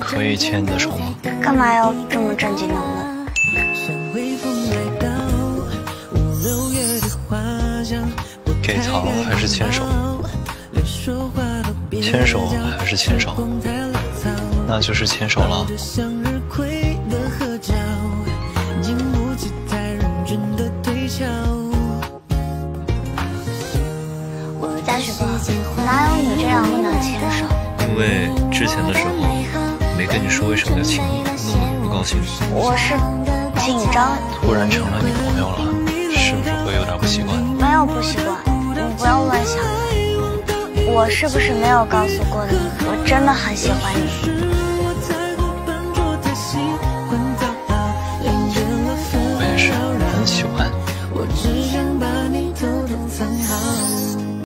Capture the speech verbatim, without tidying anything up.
可以牵你的手吗？ 干嘛要这么正经的问？ 给糖还是牵手？牵手还是牵手？那就是牵手了。 嘉许哥，哪有你这样不能牵手？ 因为之前的时候没跟你说为什么要亲你，弄得你不高兴。 我是紧张。 突然成了你朋友了，是不是会有点不习惯？ 没有不习惯，你不要乱想。我是不是没有告诉过你，我真的很喜欢你？